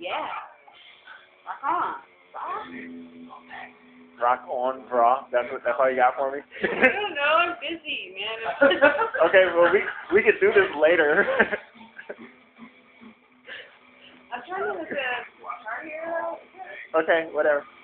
Yeah. Rock on. Rock on, bra. That's all you got for me? I don't know. I'm busy, man. Okay, well we could do this later. I'm trying to look at Guitar Hero. Okay, whatever.